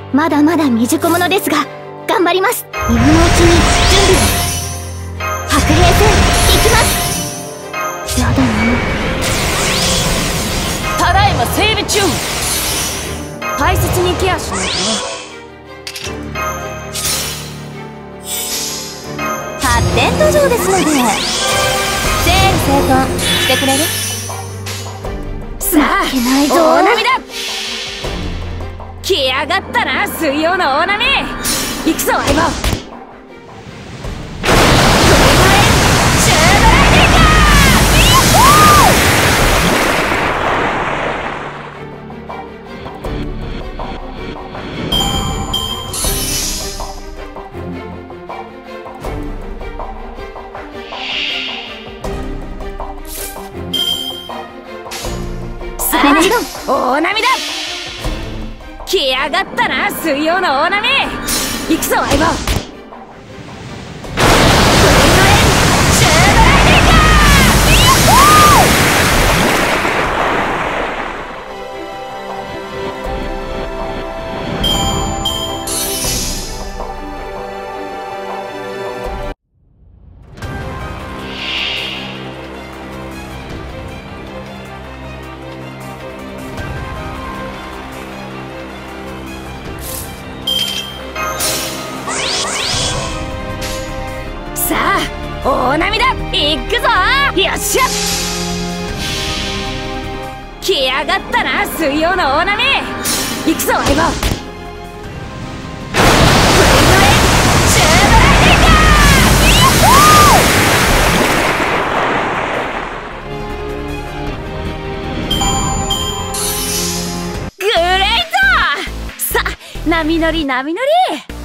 まだまだ未熟者ですが頑張ります。今のうちに準備を。白兵戦行きます。やだな。 ただいま整備中。大切にケアしないとね。 発展途上ですので整理整頓してくれる？ さあ負けないぞ。 大波だ。来やがったな水曜の大波。行くぞ相棒。大波だ。来やがったな水曜の大波。行くぞ相棒。さあ大波だ。行くぞ。よっしゃ。来やがったな水曜の大波。行くぞ相棒。グレイト。さあ波乗り波乗り。